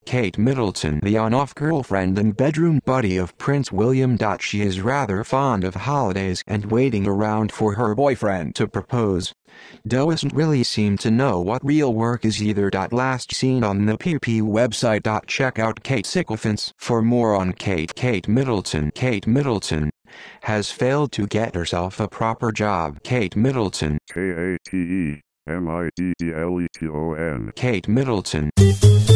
Kate Middleton, the on-off girlfriend and bedroom buddy of Prince William. She is rather fond of holidays and waiting around for her boyfriend to propose. Doesn't really seem to know what real work is either. Last seen on the PP website. Check out Kate's sycophants for more on Kate. Kate Middleton has failed to get herself a proper job. Kate Middleton. K-A-T-E-M-I-D-D-L-E-T-O-N. Kate Middleton.